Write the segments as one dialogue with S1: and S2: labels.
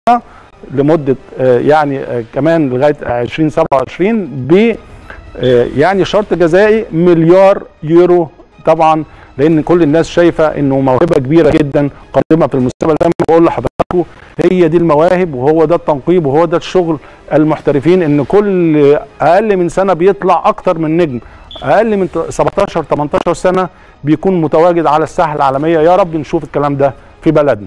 S1: لمده يعني كمان لغايه 2027 ب يعني شرط جزائي مليار يورو طبعا، لان كل الناس شايفه انه موهبه كبيره جدا قادمه في المستقبل. زي ما بقول لحضراتكم هي دي المواهب وهو ده التنقيب وهو ده الشغل المحترفين، ان كل اقل من سنه بيطلع اكتر من نجم، اقل من 17 18 سنه بيكون متواجد على الساحه العالميه. يا رب نشوف الكلام ده في بلدنا.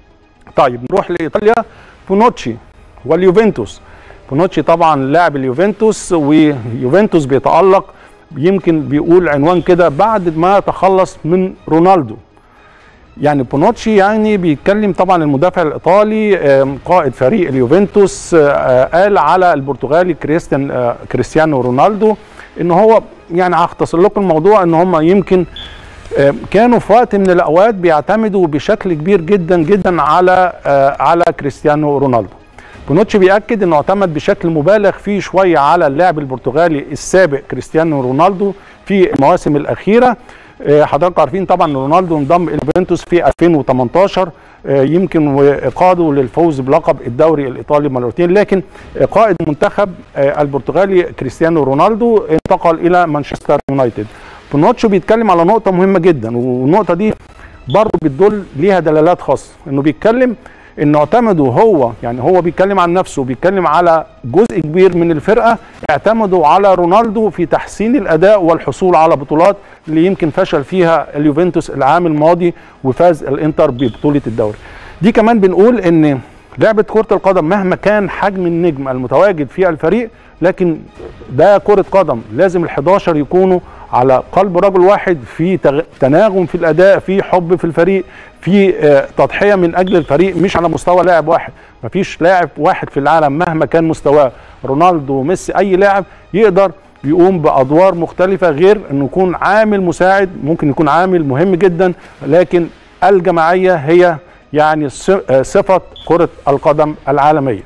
S1: طيب نروح لايطاليا، بونوتشي واليوفنتوس. بونوتشي طبعا لاعب اليوفنتوس، ويوفنتوس بيتألق يمكن بيقول عنوان كده بعد ما تخلص من رونالدو. يعني بونوتشي يعني بيتكلم طبعا المدافع الايطالي قائد فريق اليوفنتوس، قال على البرتغالي كريستيانو رونالدو ان هو يعني هختصر لكم الموضوع ان هم يمكن كانوا في وقت من الاوقات بيعتمدوا بشكل كبير جدا جدا على كريستيانو رونالدو. بونوتشي بيأكد انه اعتمد بشكل مبالغ فيه شويه على اللاعب البرتغالي السابق كريستيانو رونالدو في المواسم الاخيره. حضراتكم عارفين طبعا ان رونالدو انضم الى يوفنتوس في 2018 يمكن وقاده للفوز بلقب الدوري الايطالي مرتين، لكن قائد المنتخب البرتغالي كريستيانو رونالدو انتقل الى مانشستر يونايتد. بونوتشي بيتكلم على نقطه مهمه جدا، والنقطه دي برضه بتدل ليها دلالات خاصه، انه بيتكلم انه اعتمدوا هو بيتكلم عن نفسه، بيتكلم على جزء كبير من الفرقه اعتمدوا على رونالدو في تحسين الاداء والحصول على بطولات اللي يمكن فشل فيها اليوفنتوس العام الماضي وفاز الانتر ببطوله الدوري. دي كمان بنقول ان لعبه كره القدم مهما كان حجم النجم المتواجد في الفريق، لكن ده كره قدم لازم ال11 يكونوا على قلب رجل واحد، في تناغم في الاداء، في حب في الفريق، في تضحيه من اجل الفريق، مش على مستوى لاعب واحد. مفيش لاعب واحد في العالم مهما كان مستواه، رونالدو ميسي اي لاعب يقدر يقوم بادوار مختلفه، غير انه يكون عامل مساعد، ممكن يكون عامل مهم جدا، لكن الجماعيه هي يعني صفه كره القدم العالميه.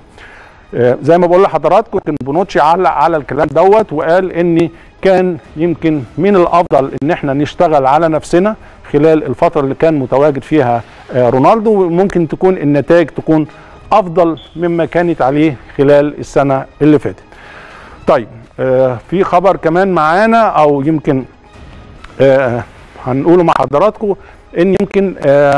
S1: زي ما بقول لحضراتكم كان بونوتشي علق على الكلام دوت وقال ان كان يمكن من الافضل ان احنا نشتغل على نفسنا خلال الفتره اللي كان متواجد فيها رونالدو، وممكن تكون النتائج تكون افضل مما كانت عليه خلال السنه اللي فاتت. طيب في خبر كمان معانا او يمكن هنقوله مع حضراتكم ان يمكن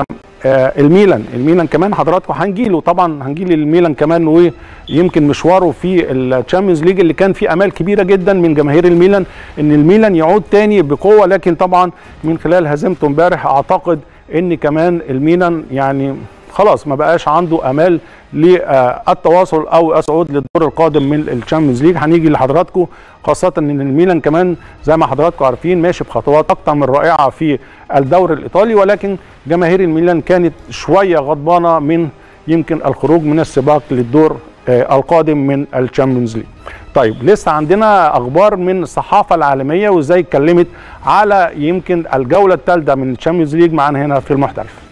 S1: الميلان كمان حضراتكم هنجيله طبعا، هنجيل الميلان كمان، ويمكن مشواره في الشامبيونز ليج اللي كان فيه امال كبيره جدا من جماهير الميلان ان الميلان يعود تاني بقوه، لكن طبعا من خلال هزيمته امبارح اعتقد ان كمان الميلان يعني خلاص ما بقاش عنده امال للتواصل او الصعود للدور القادم من الشامبيونز ليج. هنيجي لحضراتكم خاصه ان الميلان كمان زي ما حضراتكم عارفين ماشي بخطوات اكتر من رائعه في الدوري الايطالي، ولكن جماهير الميلان كانت شويه غضبانه من يمكن الخروج من السباق للدور القادم من الشامبيونز ليج. طيب لسه عندنا اخبار من الصحافه العالميه وازاي اتكلمت على يمكن الجوله الثالثه من الشامبيونز ليج معانا هنا في المحترف.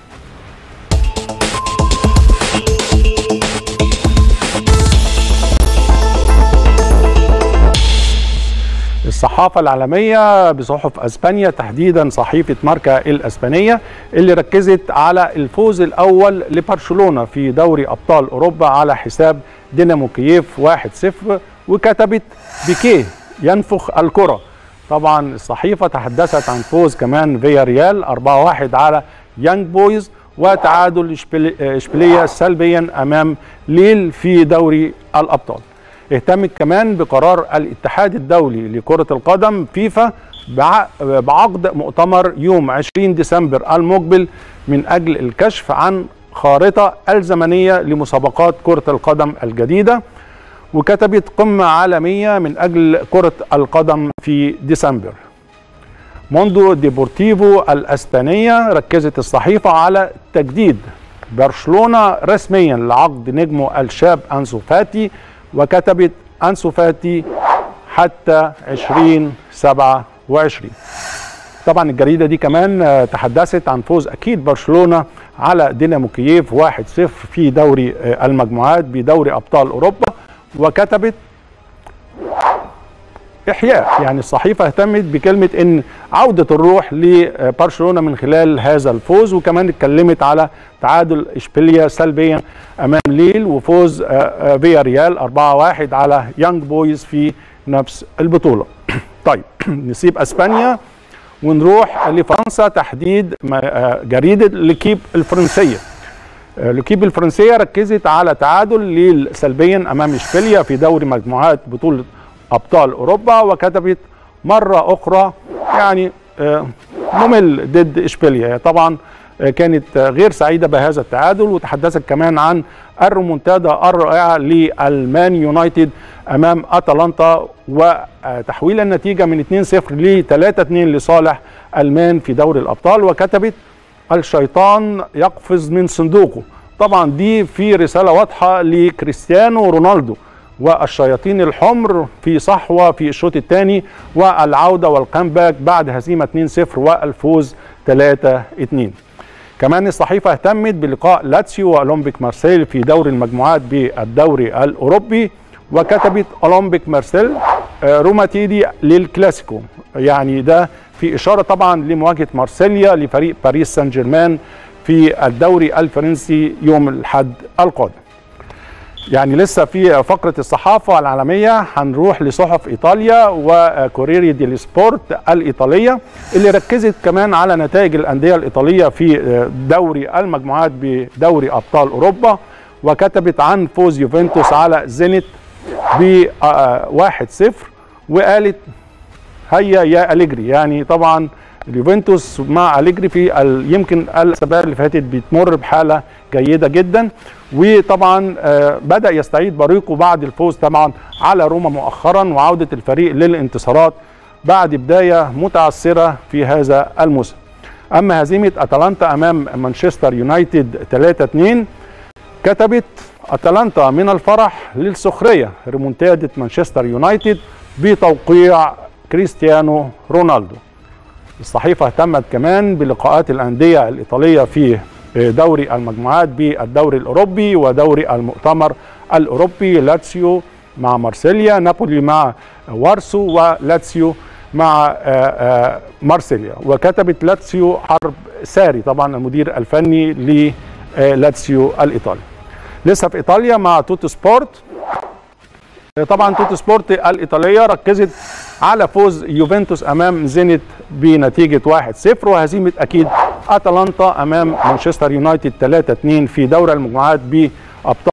S1: الصحافة العالمية بصحف اسبانيا تحديدا صحيفة ماركا الاسبانية اللي ركزت على الفوز الاول لبرشلونة في دوري ابطال اوروبا على حساب دينامو كييف 1-0، وكتبت بيكيه ينفخ الكرة. طبعا الصحيفة تحدثت عن فوز كمان فيا ريال 4-1 على يانج بويز، وتعادل اشبيلية سلبيا امام ليل في دوري الابطال. اهتمت كمان بقرار الاتحاد الدولي لكرة القدم فيفا بعقد مؤتمر يوم 20 ديسمبر المقبل من أجل الكشف عن خارطة الزمنية لمسابقات كرة القدم الجديدة، وكتبت قمة عالمية من أجل كرة القدم في ديسمبر. موندو ديبورتيفو الأسبانية ركزت الصحيفة على تجديد برشلونة رسميا لعقد نجمه الشاب أنسو فاتي، وكتبت أنسو فاتي حتى 2027. طبعا الجريدة دي كمان تحدثت عن فوز أكيد برشلونة على دينامو كييف 1-0 في دوري المجموعات بدوري أبطال أوروبا، وكتبت إحياء. يعني الصحيفة اهتمت بكلمة إن عودة الروح لبرشلونة من خلال هذا الفوز، وكمان اتكلمت على تعادل إشبيليا سلبيا أمام ليل، وفوز فيا ريال 4-1 على يانج بويز في نفس البطولة. طيب نسيب أسبانيا ونروح لفرنسا، تحديد جريدة ليكيب الفرنسية. ليكيب الفرنسية ركزت على تعادل ليل سلبيا أمام إشبيليا في دوري مجموعات بطولة أبطال أوروبا، وكتبت مرة أخرى يعني ممل ضد إشبيليا. طبعا كانت غير سعيدة بهذا التعادل، وتحدثت كمان عن الريمونتادا الرائعة للمان يونايتد أمام أتلانتا، وتحويل النتيجة من 2-0 ل 3-2 لصالح المان في دوري الأبطال، وكتبت الشيطان يقفز من صندوقه. طبعا دي في رسالة واضحة لكريستيانو رونالدو والشياطين الحمر في صحوة في الشوط الثاني، والعودة والكامباك بعد هزيمة 2-0 والفوز 3-2. كمان الصحيفة اهتمت بلقاء لاتسيو وأولمبيك مارسيل في دوري المجموعات بالدوري الأوروبي، وكتبت أولمبيك مارسيل روماتيدي للكلاسيكو. يعني ده في إشارة طبعا لمواجهة مارسيليا لفريق باريس سان جيرمان في الدوري الفرنسي يوم الأحد القادم. يعني لسه في فقرة الصحافة العالمية هنروح لصحف إيطاليا وكوريري دي سبورت الإيطالية، اللي ركزت كمان على نتائج الأندية الإيطالية في دوري المجموعات بدوري أبطال أوروبا، وكتبت عن فوز يوفنتوس على زينيت ب1-0، وقالت هيا يا أليجري. يعني طبعا اليوفنتوس مع أليجري في يمكن الأسابيع اللي فاتت بتمر بحالة جيدة جدا، وطبعا بدأ يستعيد بريقه بعد الفوز طبعا على روما مؤخرا، وعودة الفريق للانتصارات بعد بداية متعثرة في هذا الموسم. أما هزيمة أتلانتا أمام مانشستر يونايتد 3-2، كتبت أتلانتا من الفرح للسخرية، ريمونتادة مانشستر يونايتد بتوقيع كريستيانو رونالدو. الصحيفة اهتمت كمان بلقاءات الأندية الإيطالية في دوري المجموعات بالدوري الأوروبي ودوري المؤتمر الأوروبي، لاتسيو مع مارسيليا، نابولي مع وارسو، ولاتسيو مع مارسيليا. وكتبت لاتسيو حرب ساري، طبعا المدير الفني للاتسيو الإيطالي. لسه في إيطاليا مع توتو سبورت. طبعا توتو سبورت الإيطالية ركزت على فوز يوفنتوس أمام زينيت بنتيجة 1-0، وهزيمة أكيد أتلانتا أمام مانشستر يونايتد 3-2 في دوري المجموعات بأبطال